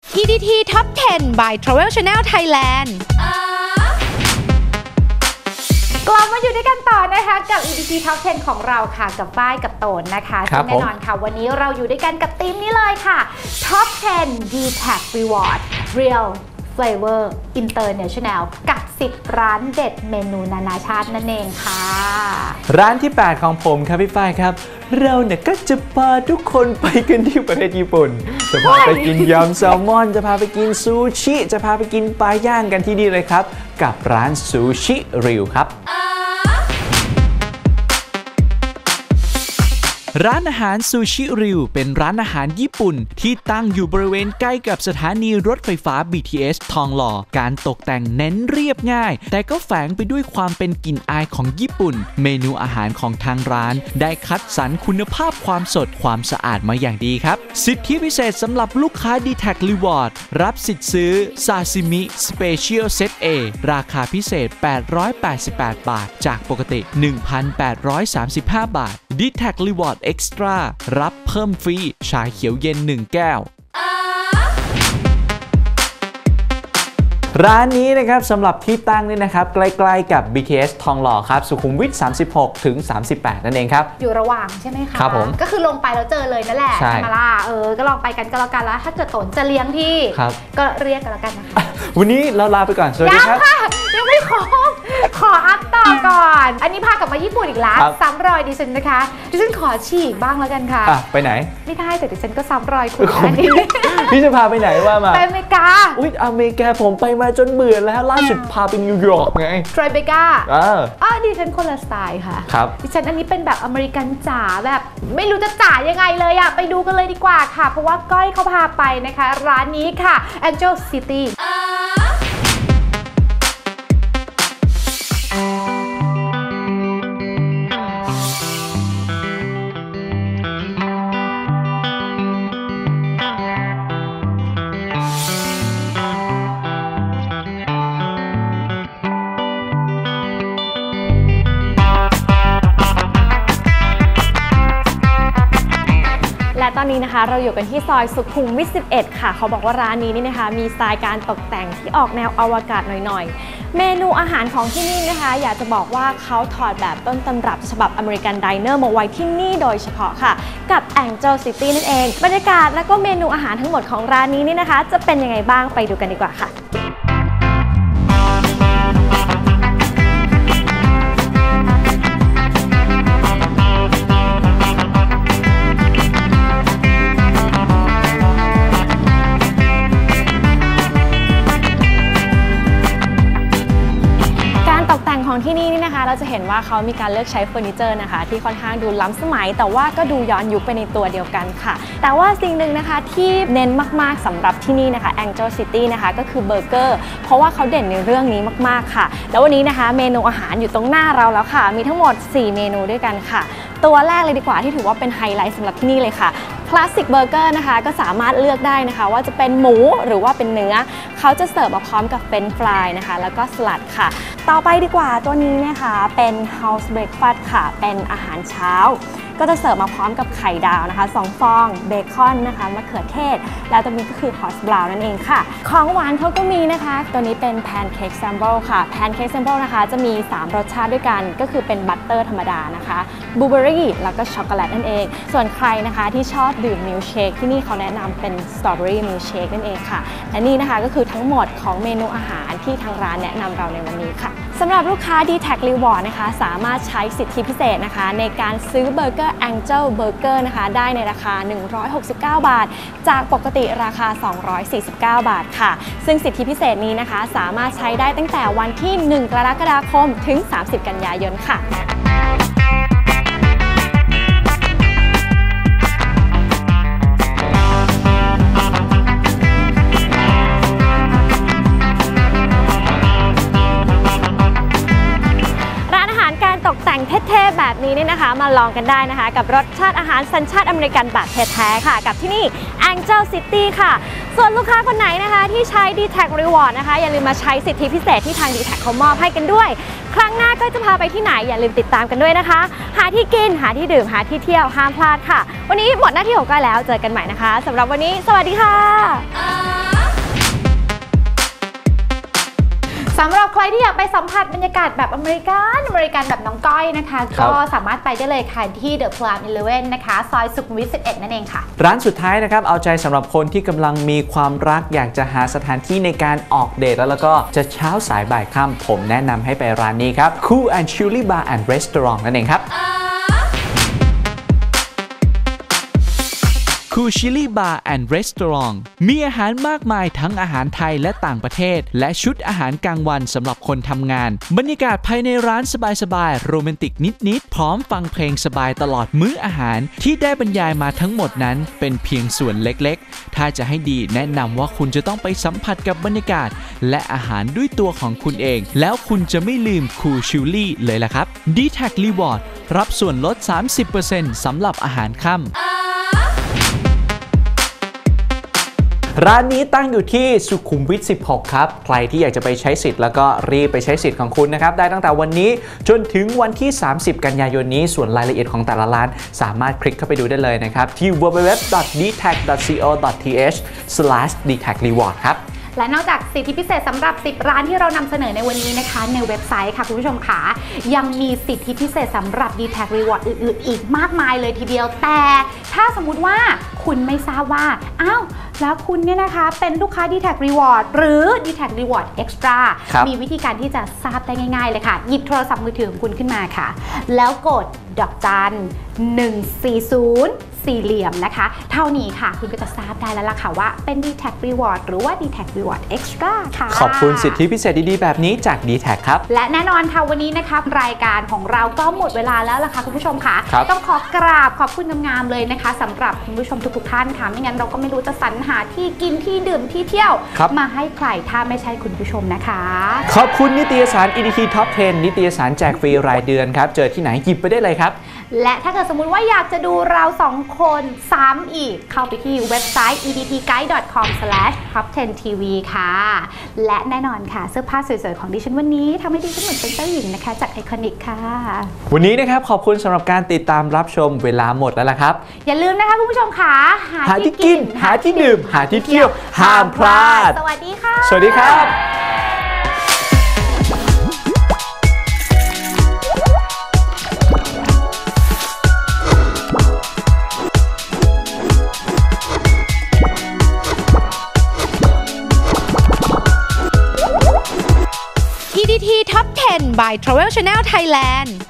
EDT Top 10 by Travel Channel Thailand กลับมาอยู่ด้วยกันต่อนะคะกับ EDT Top 10 ของเราค่ะกับฝ้ายกับโตนนะคะซึ่งแน่นอนค่ะวันนี้เราอยู่ด้วยกันกับทีมนี้เลยค่ะ Top 10 D-Tag Reward Real Flavor International กับ10ร้านเด็ดเมนูนานาชาตินั่นเองค่ะร้านที่ 8 ของผมครับพี่ฝ้ายครับเราเนี่ยก็จะพาทุกคนไปกันที่ประเทศญี่ปุ่นจะพาไปกินยำแซลมอนจะพาไปกินซูชิจะพาไปกินปลาย่างกันที่นี่เลยครับกับร้านซูชิริวครับร้านอาหารซูชิริวเป็นร้านอาหารญี่ปุ่นที่ตั้งอยู่บริเวณใกล้กับสถานีรถไฟฟ้า BTS ทองหล่อการตกแต่งเน้นเรียบง่ายแต่ก็แฝงไปด้วยความเป็นกลิ่นอายของญี่ปุ่นเมนูอาหารของทางร้านได้คัดสรรคุณภาพความสดความสะอาดมาอย่างดีครับสิทธิพิเศษสำหรับลูกค้า D-Tag Reward รับสิทธิ์ซื้อซาซิมิ Special Set A ราคาพิเศษ888บาทจากปกติ 1,835 บาท D-Tag Reward Extra รับเพิ่มฟรีชาเขียวเย็น1แก้วร้านนี้นะครับสำหรับที่ตั้งนี่นะครับใกล้ๆกับ BTS ทองหล่อครับสุขุมวิท36ถึง38นั่นเองครับอยู่ระหว่างใช่ไหมคะครับผมก็คือลงไปแล้วเจอเลยนั่นแหละใช่ไหมล่ะก็ลองไปกันก็แล้วกันแล้วถ้าเกิดตนจะเลี้ยงที่ก็เรียกกันแล้วกันนะคะวันนี้เราลาไปก่อนสวัสดีครับยังไม่ขออัพต่อก่อนอันนี้พากลับมาญี่ปุ่นอีกแล้วซ้ำรอยดิฉันนะคะดิฉันขอฉีกบ้างแล้วกันค่ะไปไหนไม่ได้แต่ดิฉันก็ซ้ำรอยคุณอันนี้พี่จะพาไปไหนว่ามาไปอเมริกาอุ๊ยอเมริกาผมไปมาจนเบื่อแล้วล่าสุดพาไปนิวยอร์กไงไทรเบกาดิฉันคนละสไตล์ค่ะครับดิฉันอันนี้เป็นแบบอเมริกันจ๋าแบบไม่รู้จะจ๋ายังไงเลยอะไปดูกันเลยดีกว่าค่ะเพราะว่าก้อยเขาพาไปนะคะร้านนี้ค่ะ Angel Cityและตอนนี้นะคะเราอยู่กันที่ซอยสุขุมวิท11ค่ะเขาบอกว่าร้านนี้นี่นะคะมีสไตล์การตกแต่งที่ออกแนวอวกาศหน่อยๆเมนูอาหารของที่นี่นะคะอยากจะบอกว่าเขาถอดแบบต้นตำรับฉบับอเมริกันไดเนอร์มาไว้ที่นี่โดยเฉพาะค่ะกับ Angel City นั่นเองบรรยากาศและก็เมนูอาหารทั้งหมดของร้านนี้นี่นะคะจะเป็นยังไงบ้างไปดูกันดีกว่าค่ะของที่นี่นี่นะคะเราจะเห็นว่าเขามีการเลือกใช้เฟอร์นิเจอร์นะคะที่ค่อนข้างดูล้ำสมัยแต่ว่าก็ดูย้อนยุคไปในตัวเดียวกันค่ะแต่ว่าสิ่งหนึ่งนะคะที่เน้นมากๆสำหรับที่นี่นะคะ Angel City นะคะก็คือเบอร์เกอร์เพราะว่าเขาเด่นในเรื่องนี้มากๆค่ะแล้ววันนี้นะคะเมนูอาหารอยู่ตรงหน้าเราแล้วค่ะมีทั้งหมด4เมนูด้วยกันค่ะตัวแรกเลยดีกว่าที่ถือว่าเป็นไฮไลท์สำหรับที่นี่เลยค่ะคลาสสิกเบอร์เกอร์นะคะก็สามารถเลือกได้นะคะว่าจะเป็นหมูหรือว่าเป็นเนื้อเขาจะเสิร์ฟมาพร้อมกับเฟรนช์ฟรายนะคะแล้วก็สลัดค่ะต่อไปดีกว่าตัวนี้นะคะเป็น House Breakfast ค่ะเป็นอาหารเช้าก็จะเสิร์ฟมาพร้อมกับไข่ดาวนะคะ2ฟองเบคอนนะคะมะเขือเทศแล้วตัวนี้ก็คือฮอสบราวน์นั่นเองค่ะของหวานเขาก็มีนะคะตัวนี้เป็นแพนเค้กแซมเบิลค่ะแพนเค้กแซมเบิลนะคะจะมี3รสชาติด้วยกันก็คือเป็นบัตเตอร์ธรรมดานะคะบลูเบอร์รี่แล้วก็ช็อกโกแลตนั่นเองส่วนใครนะคะที่ชอบดื่มมิลค์เชคที่นี่เขาแนะนำเป็นสตรอเบอรี่มิลค์เชคนั่นเองค่ะและนี่นะคะก็คือทั้งหมดของเมนูอาหารที่ทางร้านแนะนำเราในวันนี้ค่ะสำหรับลูกค้า D-Tag Reward นะคะสามารถใช้สิทธิพิเศษนะคะในการซื้อเบอร์เกอร์ Angel Burger นะคะได้ในราคา169บาทจากปกติราคา249บาทค่ะซึ่งสิทธิพิเศษนี้นะคะสามารถใช้ได้ตั้งแต่วันที่1กรกฎาคมถึง30กันยายนค่ะ เท่ๆแบบนี้นี่นะคะมาลองกันได้นะคะกับรสชาติอาหารสัญชาติอเมริกันแบบแท้ๆค่ะกับที่นี่ Angel City ค่ะส่วนลูกค้าคนไหนนะคะที่ใช้ D-Tag Reward นะคะอย่าลืมมาใช้สิทธิพิเศษที่ทาง D-Tag เขามอบให้กันด้วยครั้งหน้าก็จะพาไปที่ไหนอย่าลืมติดตามกันด้วยนะคะหาที่กินหาที่ดื่มหาที่เที่ยวห้ามพลาดค่ะวันนี้หมดหน้าที่ของก้อยแล้วเจอกันใหม่นะคะสำหรับวันนี้สวัสดีค่ะสำหรับใครที่อยากไปสัมผัสบรรยากาศแบบอเมริกันแบบน้องก้อยนะคะก็สามารถไปได้เลยค่ะที่ The Plum 11 นะคะซอยสุขุมวิท 11 นั่นเองค่ะร้านสุดท้ายนะครับเอาใจสำหรับคนที่กำลังมีความรักอยากจะหาสถานที่ในการออกเดทแล้วก็จะเช้าสายบ่ายค่ำผมแนะนำให้ไปร้านนี้ครับ Cool and Chilly Bar and Restaurant นั่นเองครับคูชิลี่บาร์แอนด์รีสอร์ทมีอาหารมากมายทั้งอาหารไทยและต่างประเทศและชุดอาหารกลางวันสำหรับคนทำงานบรรยากาศภายในร้านสบายๆโรแมนติกนิดๆพร้อมฟังเพลงสบายตลอดมื้ออาหารที่ได้บรรยายมาทั้งหมดนั้นเป็นเพียงส่วนเล็กๆถ้าจะให้ดีแนะนำว่าคุณจะต้องไปสัมผัสกับบรรยากาศและอาหารด้วยตัวของคุณเองแล้วคุณจะไม่ลืมคูชิลี่เลยล่ะครับ D-Tag Reward รับส่วนลด 30% สำหรับอาหารค่ำร้านนี้ตั้งอยู่ที่สุขุมวิท 16 ครับใครที่อยากจะไปใช้สิทธิ์แล้วก็รีบไปใช้สิทธิ์ของคุณนะครับได้ตั้งแต่วันนี้จนถึงวันที่ 30 กันยายนนี้ส่วนรายละเอียดของแต่ละร้านสามารถคลิกเข้าไปดูได้เลยนะครับที่ www.dtag.co.th/dtagreward ครับและนอกจากสิทธิพิเศษสำหรับ10ร้านที่เรานำเสนอในวันนี้นะคะในเว็บไซต์ค่ะคุณผู้ชมค่ะยังมีสิทธิพิเศษสำหรับ D-Tag Reward อื่นๆอีกมากมายเลยทีเดียวแต่ถ้าสมมุติว่าคุณไม่ทราบว่าอ้าวแล้วคุณเนี่ยนะคะเป็นลูกค้า D-Tag Reward หรือ D-Tag Reward Extra มีวิธีการที่จะทราบได้ง่ายๆเลยค่ะหยิบโทรศัพท์มือถือของคุณขึ้นมาค่ะแล้วกดดอกจัน140สี่เหลี่ยมนะคะเท่านี้ค่ะคุณก็จะทราบได้แล้วล่ะค่ะว่าเป็น D-Tag Reward หรือว่า D-Tag Reward Extra ค่ะขอบคุณสิทธิพิเศษดีๆแบบนี้จาก D-Tag ครับและแน่นอนค่ะวันนี้นะคะรายการของเราก็หมดเวลาแล้วล่ะค่ะคุณผู้ชมค่ะต้องขอกราบขอบคุณงามๆเลยนะคะสำหรับคุณผู้ชมทุกๆท่านค่ะไม่งั้นเราก็ไม่รู้จะสรรหาที่กินที่ดื่มที่เที่ยวมาให้ใครถ้าไม่ใช่คุณผู้ชมนะคะขอบคุณนิตยสาร EDT Top 10 นิตยสารแจกฟรีรายเดือนครับเจอที่ไหนหยิบไปได้เลยครับและถ้าเกิดสมมุติว่าอยากจะดูเรา2คนซ้ำอีกเข้าไปที่เว็บไซต์ edtguide.com/top10tv ค่ะและแน่นอนค่ะเสื้อผ้าสวยๆของดิฉันวันนี้ทำให้ดิฉันเหมือนเป็นเจ้าหญิงนะคะจากไอคอนิกค่ะวันนี้นะครับขอบคุณสำหรับการติดตามรับชมเวลาหมดแล้วล่ะครับอย่าลืมนะคะคุณผู้ชมค่ะหาที่กินหาที่ดื่มหาที่เที่ยวห้ามพลาดสวัสดีค่ะสวัสดีครับ EDT Top 10 by Travel Channel Thailand